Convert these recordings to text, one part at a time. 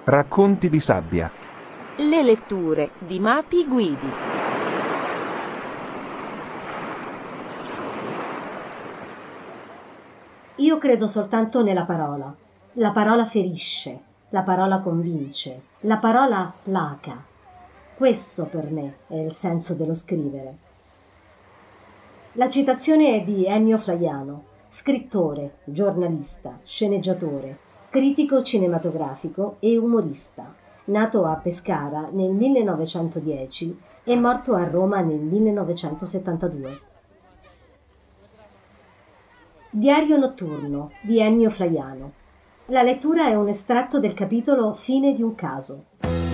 Racconti di sabbia. Le letture di Mapi Guidi. Io credo soltanto nella parola. La parola ferisce, la parola convince, la parola placa. Questo per me è il senso dello scrivere. La citazione è di Ennio Flaiano, scrittore, giornalista, sceneggiatore, critico cinematografico e umorista, nato a Pescara nel 1910 e morto a Roma nel 1972. Diario notturno di Ennio Flaiano. La lettura è un estratto del capitolo Fine di un caso.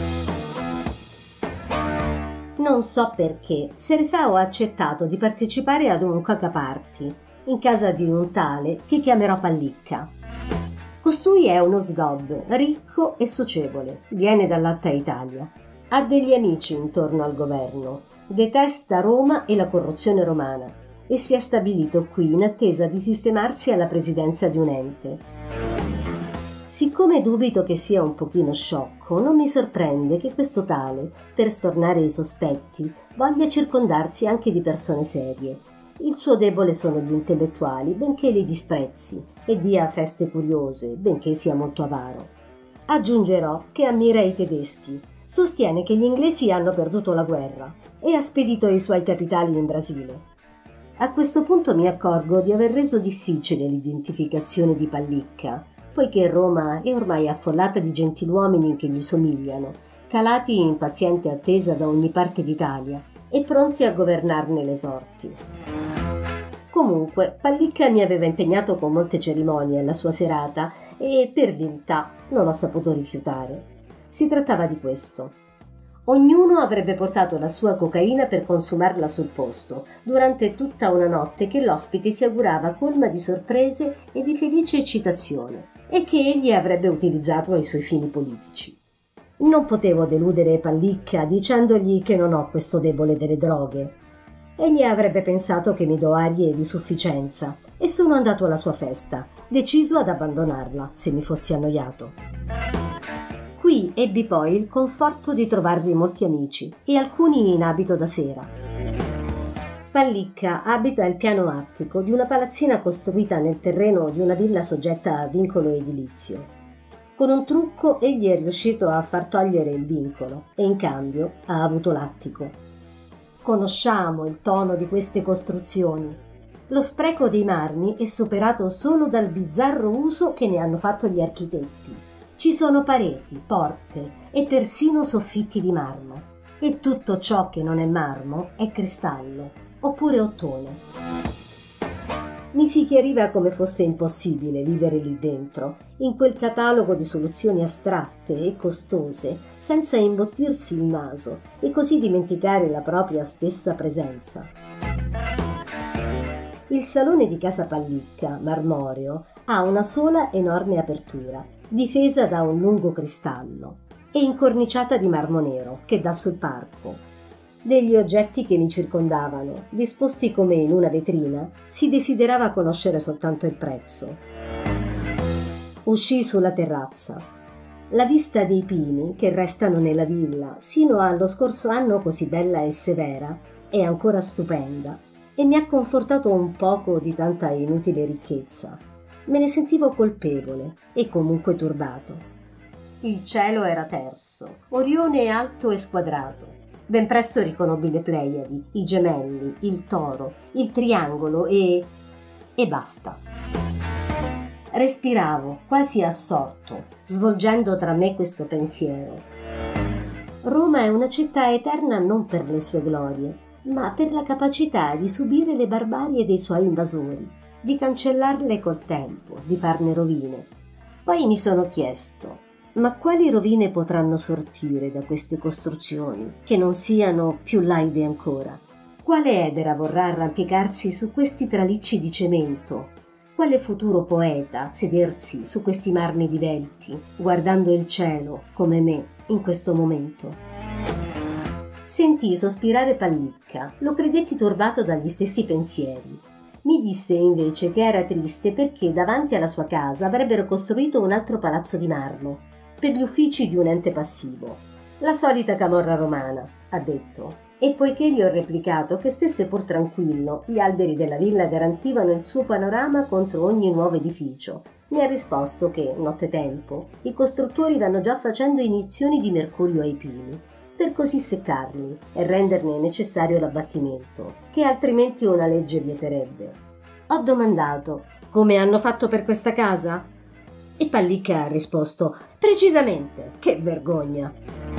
Non so perché Serefà ha accettato di partecipare ad un coca-party in casa di un tale che chiamerò Pallicca. Costui è uno sgob, ricco e socievole, viene dall'Alta Italia, ha degli amici intorno al governo, detesta Roma e la corruzione romana e si è stabilito qui in attesa di sistemarsi alla presidenza di un ente. Siccome dubito che sia un pochino sciocco, non mi sorprende che questo tale, per stornare i sospetti, voglia circondarsi anche di persone serie. Il suo debole sono gli intellettuali, benché li disprezzi, e dia feste curiose, benché sia molto avaro. Aggiungerò che ammira i tedeschi, sostiene che gli inglesi hanno perduto la guerra e ha spedito i suoi capitali in Brasile. A questo punto mi accorgo di aver reso difficile l'identificazione di Pallicca, poiché Roma è ormai affollata di gentiluomini che gli somigliano, calati in paziente attesa da ogni parte d'Italia e pronti a governarne le sorti. Comunque, Pallicca mi aveva impegnato con molte cerimonie alla sua serata e, per viltà, non ho saputo rifiutare. Si trattava di questo. Ognuno avrebbe portato la sua cocaina per consumarla sul posto, durante tutta una notte che l'ospite si augurava colma di sorprese e di felice eccitazione, e che egli avrebbe utilizzato ai suoi fini politici. Non potevo deludere Pallicca dicendogli che non ho questo debole delle droghe. Egli avrebbe pensato che mi do arie di sufficienza e sono andato alla sua festa, deciso ad abbandonarla se mi fossi annoiato. Qui ebbi poi il conforto di trovarvi molti amici e alcuni in abito da sera. Pallicca abita il piano attico di una palazzina costruita nel terreno di una villa soggetta a vincolo edilizio. Con un trucco egli è riuscito a far togliere il vincolo e in cambio ha avuto l'attico. Conosciamo il tono di queste costruzioni. Lo spreco dei marmi è superato solo dal bizzarro uso che ne hanno fatto gli architetti. Ci sono pareti, porte e persino soffitti di marmo. E tutto ciò che non è marmo è cristallo, oppure ottone. Mi si chiariva come fosse impossibile vivere lì dentro, in quel catalogo di soluzioni astratte e costose, senza imbottirsi il naso e così dimenticare la propria stessa presenza. Il salone di casa Pallicca, marmoreo, ha una sola enorme apertura, difesa da un lungo cristallo e incorniciata di marmo nero che dà sul parco. Degli oggetti che mi circondavano, disposti come in una vetrina, si desiderava conoscere soltanto il prezzo. Uscii sulla terrazza. La vista dei pini che restano nella villa, sino allo scorso anno così bella e severa, è ancora stupenda e mi ha confortato un poco di tanta inutile ricchezza. Me ne sentivo colpevole e comunque turbato. Il cielo era terso, Orione alto e squadrato. Ben presto riconobbi le Pleiadi, i gemelli, il toro, il triangolo e basta. Respiravo, quasi assorto, svolgendo tra me questo pensiero. Roma è una città eterna non per le sue glorie, ma per la capacità di subire le barbarie dei suoi invasori, di cancellarle col tempo, di farne rovine. Poi mi sono chiesto: ma quali rovine potranno sortire da queste costruzioni, che non siano più laide ancora? Quale edera vorrà arrampicarsi su questi tralicci di cemento? Quale futuro poeta sedersi su questi marmi divelti, guardando il cielo, come me, in questo momento? Sentii sospirare Pallicca, lo credetti turbato dagli stessi pensieri. Mi disse invece che era triste perché davanti alla sua casa avrebbero costruito un altro palazzo di marmo per gli uffici di un ente passivo. La solita camorra romana, ha detto. E poiché gli ho replicato che stesse pur tranquillo, gli alberi della villa garantivano il suo panorama contro ogni nuovo edificio, mi ha risposto che, nottetempo, i costruttori vanno già facendo iniezioni di mercurio ai pini, per così seccarli e renderne necessario l'abbattimento, che altrimenti una legge vieterebbe. Ho domandato: come hanno fatto per questa casa? E Pallicca ha risposto: precisamente, che vergogna!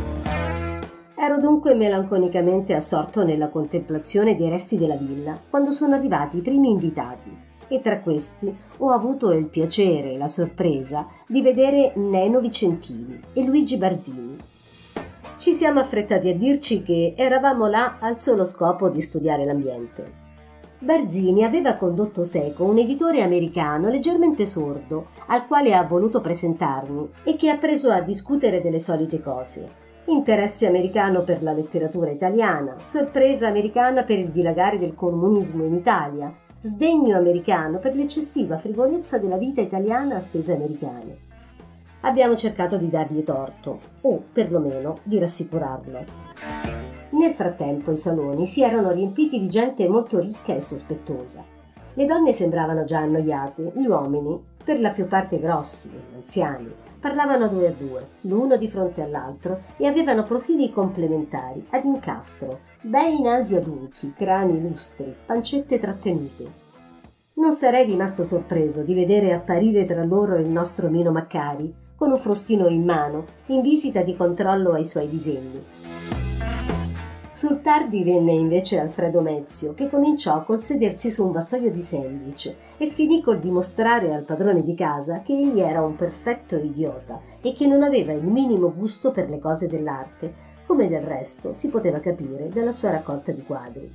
Ero dunque melanconicamente assorto nella contemplazione dei resti della villa quando sono arrivati i primi invitati, e tra questi ho avuto il piacere e la sorpresa di vedere Neno Vicentini e Luigi Barzini. Ci siamo affrettati a dirci che eravamo là al solo scopo di studiare l'ambiente. Barzini aveva condotto seco un editore americano leggermente sordo, al quale ha voluto presentarmi e che ha preso a discutere delle solite cose. Interesse americano per la letteratura italiana, sorpresa americana per il dilagare del comunismo in Italia, sdegno americano per l'eccessiva frivolezza della vita italiana a spese americane. Abbiamo cercato di dargli torto, o perlomeno di rassicurarlo. Nel frattempo i saloni si erano riempiti di gente molto ricca e sospettosa. Le donne sembravano già annoiate, gli uomini, per la più parte grossi, anziani, parlavano a due, l'uno di fronte all'altro, e avevano profili complementari, ad incastro, bei nasi adunchi, crani lustri, pancette trattenute. Non sarei rimasto sorpreso di vedere apparire tra loro il nostro Mino Maccari, con un frustino in mano, in visita di controllo ai suoi disegni. Sul tardi venne invece Alfredo Mezio, che cominciò col sedersi su un vassoio di sandwich e finì col dimostrare al padrone di casa che egli era un perfetto idiota e che non aveva il minimo gusto per le cose dell'arte, come del resto si poteva capire dalla sua raccolta di quadri.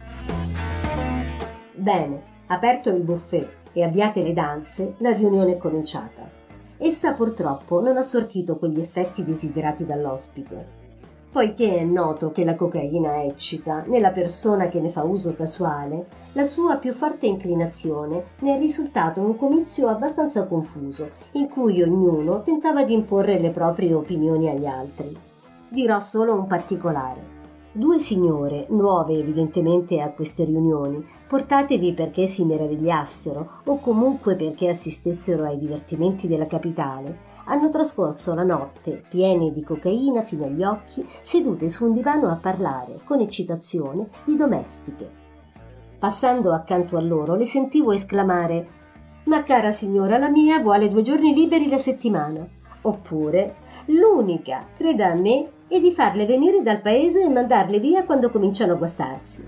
Bene, aperto il buffet e avviate le danze, la riunione è cominciata. Essa purtroppo non ha sortito quegli effetti desiderati dall'ospite. Poiché è noto che la cocaina eccita nella persona che ne fa uso casuale, la sua più forte inclinazione ne è risultato un comizio abbastanza confuso, in cui ognuno tentava di imporre le proprie opinioni agli altri. Dirò solo un particolare. 2 signore, nuove evidentemente a queste riunioni, portatevi perché si meravigliassero o comunque perché assistessero ai divertimenti della capitale, hanno trascorso la notte, piene di cocaina fino agli occhi, sedute su un divano a parlare, con eccitazione, di domestiche. Passando accanto a loro le sentivo esclamare: «Ma cara signora, la mia vuole 2 giorni liberi la settimana», oppure «L'unica, creda a me, è di farle venire dal paese e mandarle via quando cominciano a guastarsi».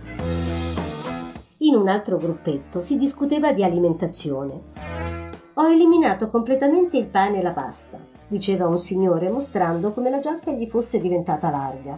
In un altro gruppetto si discuteva di alimentazione. «Ho eliminato completamente il pane e la pasta», diceva un signore mostrando come la giacca gli fosse diventata larga.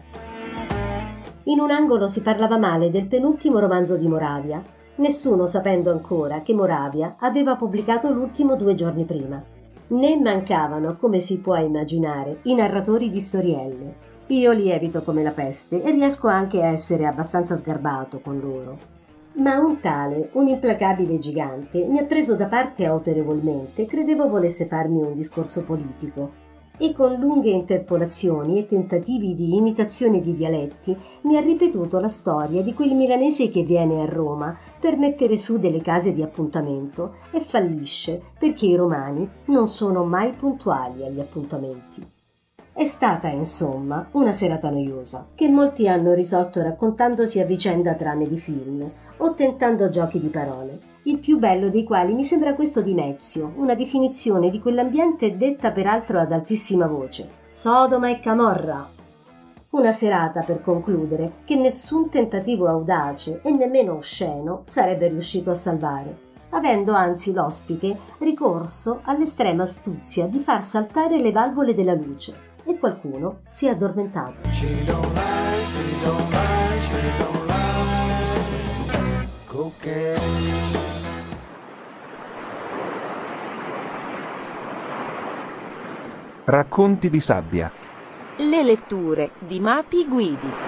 In un angolo si parlava male del penultimo romanzo di Moravia, nessuno sapendo ancora che Moravia aveva pubblicato l'ultimo 2 giorni prima. Né mancavano, come si può immaginare, i narratori di storielle. Io li evito come la peste e riesco anche a essere abbastanza sgarbato con loro. Ma un implacabile gigante, mi ha preso da parte autorevolmente, credevo volesse farmi un discorso politico, e con lunghe interpolazioni e tentativi di imitazione di dialetti mi ha ripetuto la storia di quel milanese che viene a Roma per mettere su delle case di appuntamento e fallisce perché i romani non sono mai puntuali agli appuntamenti. È stata, insomma, una serata noiosa, che molti hanno risolto raccontandosi a vicenda trame di film o tentando giochi di parole, il più bello dei quali mi sembra questo di Mezio, una definizione di quell'ambiente detta peraltro ad altissima voce: Sodoma e Camorra. Una serata, per concludere, che nessun tentativo audace e nemmeno osceno sarebbe riuscito a salvare, avendo anzi l'ospite ricorso all'estrema astuzia di far saltare le valvole della luce, e qualcuno si è addormentato. Racconti di sabbia. Le letture di Mapi Guidi.